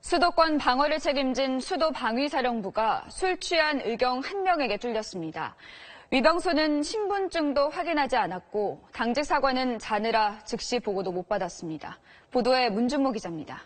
수도권 방어를 책임진 수도방위사령부가 술 취한 의경 1명에게 뚫렸습니다. 위병소는 신분증도 확인하지 않았고 당직 사관은 자느라 즉시 보고도 못 받았습니다. 보도에 문준모 기자입니다.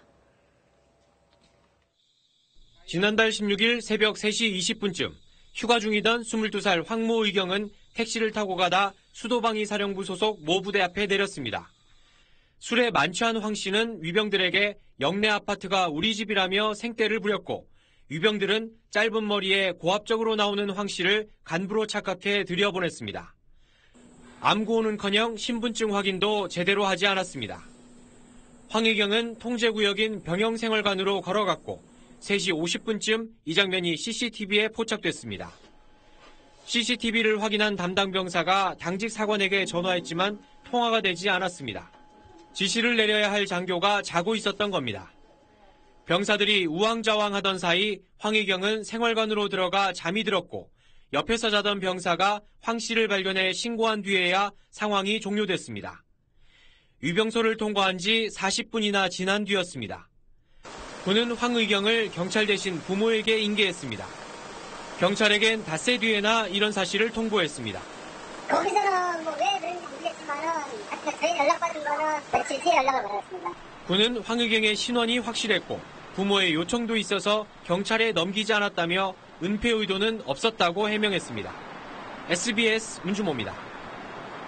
지난달 16일 새벽 3시 20분쯤 휴가 중이던 22살 황모 의경은 택시를 타고 가다 수도방위사령부 소속 모 부대 앞에 내렸습니다. 술에 만취한 황 씨는 위병들에게 영내 아파트가 우리 집이라며 생떼를 부렸고 위병들은 짧은 머리에 고압적으로 나오는 황 씨를 간부로 착각해 들여보냈습니다. 암구호는커녕 신분증 확인도 제대로 하지 않았습니다. 황 의경은 통제구역인 병영생활관으로 걸어갔고 3시 50분쯤 이 장면이 CCTV에 포착됐습니다. CCTV를 확인한 담당 병사가 당직 사관에게 전화했지만 통화가 되지 않았습니다. 지시를 내려야 할 장교가 자고 있었던 겁니다. 병사들이 우왕좌왕하던 사이 황 의경은 생활관으로 들어가 잠이 들었고 옆에서 자던 병사가 황 씨를 발견해 신고한 뒤에야 상황이 종료됐습니다. 위병소를 통과한 지 40분이나 지난 뒤였습니다. 그는 황 의경을 경찰 대신 부모에게 인계했습니다. 경찰에겐 닷새 뒤에나 이런 사실을 통보했습니다. 거기서는 왜 그런지 모르겠지만은 저희 연락받은 거는 며칠 뒤에 연락을 받았습니다. 그는 황 의경의 신원이 확실했고 부모의 요청도 있어서 경찰에 넘기지 않았다며 은폐 의도는 없었다고 해명했습니다. SBS 문준모입니다.